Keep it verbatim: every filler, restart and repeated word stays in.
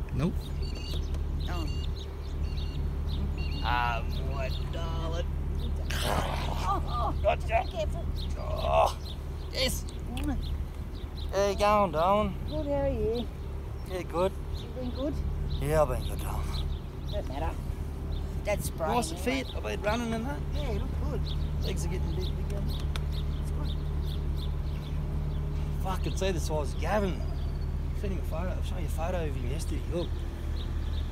Nope. Oh. Ah, my darling. Oh, oh, Gotcha. be careful. Oh, yes. How you going, darling? Good, how are you? Yeah, good. You been good? Yeah, I've been good, darling. Don't matter. Dad's spraying. Nice and anyway. fit. I've been running and that. Yeah, you look good. Legs are getting a bit bigger. It's good. Fucking see the size of Gavin. Sending a photo. I'll show you a photo of him yesterday. Look.